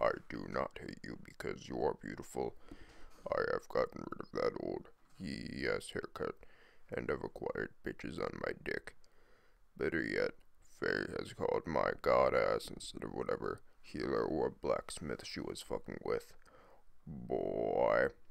I do not hate you because you are beautiful. I have gotten rid of that old yes haircut, and have acquired bitches on my dick. Better yet, Faye has called my god ass instead of whatever healer or blacksmith she was fucking with. Boy.